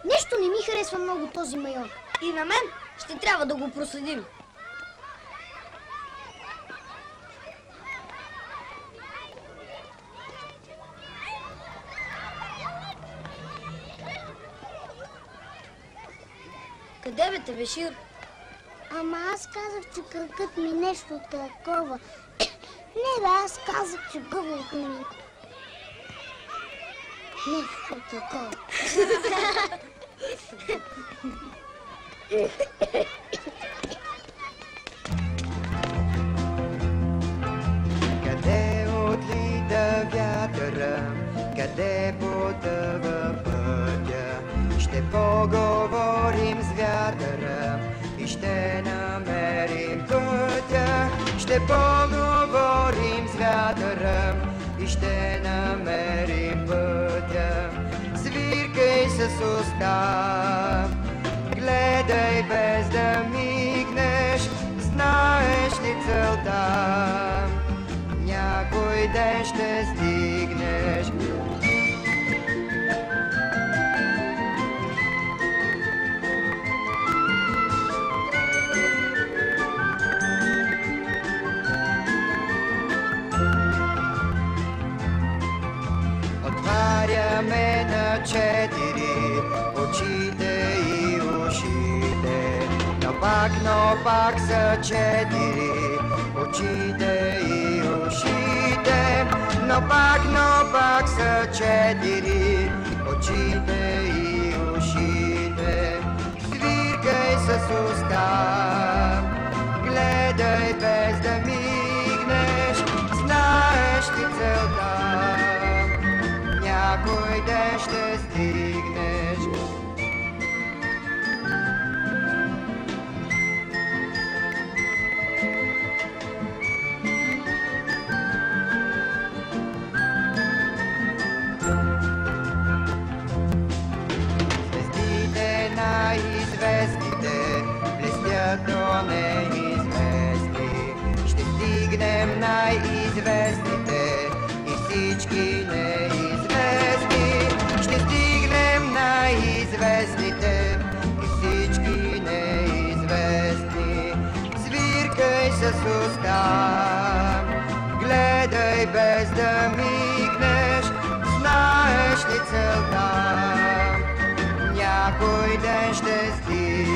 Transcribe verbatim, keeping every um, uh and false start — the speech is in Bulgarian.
Нещо не ми харесва много този майор. И на мен ще трябва да го проследим. Къде бе те, Бешир? Ама аз казах, че кръгът ми нещо такова. Не бе, аз казах, че гърлото ми нещо такова. Къде отлита вятъра, къде потъва пътя, ще поговорим с вятъра и ще намерим пътя. Ще поговорим с вятъра и ще намерим пътя. Свиркай с уста, гледай без да мигнеш, знаеш ли целта? Някой ден ще стигнеш. Отваряме на четири очите и ушите, но пак, но пак са четири очите и ушите, но пак, но пак са четири очите и ушите. Свиркай с уста, гледай без да мигнеш, знаеш ли целта? Някой ден ще стигнеш. Звездите най-известните блестят до неизвестни. Ще стигнем най-известните и всички неизвестни. Ще стигнем най-известните и всички неизвестни. Свиркай с уста, гледай без да мигнеш, знаеш ли целта? Някой ден ще стигнеш.